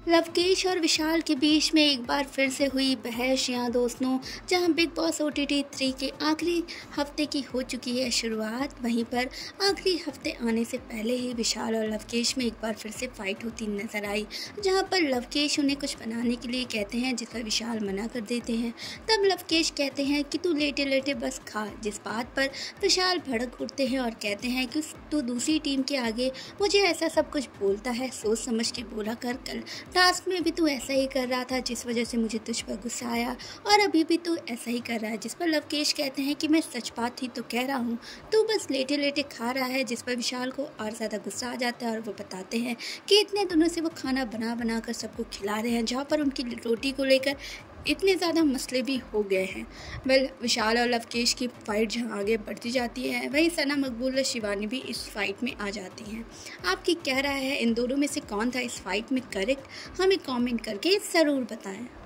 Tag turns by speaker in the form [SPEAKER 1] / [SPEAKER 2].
[SPEAKER 1] लवकेश और विशाल के बीच में एक बार फिर से हुई बहस दोस्तों, जहां बिग बॉस OTT 3 के आखिरी हफ्ते की हो चुकी है शुरुआत। वहीं पर आखिरी हफ्ते आने से पहले ही विशाल और लवकेश में एक बार फिर से फाइट होती नजर आई, जहां पर लवकेश उन्हें कुछ बनाने के लिए कहते हैं, जिस पर विशाल मना कर देते हैं। तब लवकेश कहते हैं कि तू लेटे लेटे बस खा, जिस बात पर विशाल भड़क उठते हैं और कहते हैं कि तू दूसरी टीम के आगे मुझे ऐसा सब कुछ बोलता है, सोच समझ के बोला कर। कल टास्क में भी तू ऐसा ही कर रहा था, जिस वजह से मुझे तुझ पर गुस्सा आया, और अभी भी तू ऐसा ही कर रहा है। जिस पर लवकेश कहते हैं कि मैं सच बात ही तो कह रहा हूँ, तू बस लेटे लेटे खा रहा है। जिस पर विशाल को और ज़्यादा गुस्सा आ जाता है और वो बताते हैं कि इतने दिनों से वो खाना बना बना कर सबको खिला रहे हैं, जहाँ पर उनकी रोटी को लेकर इतने ज़्यादा मसले भी हो गए हैं। विशाल और लवकेश की फ़ाइट जहाँ आगे बढ़ती जाती है, वहीं सना मकबूल और शिवानी भी इस फाइट में आ जाती हैं। आपकी क्या राय है, इन दोनों में से कौन था इस फाइट में करेक्ट? हमें कमेंट करके ज़रूर बताएं।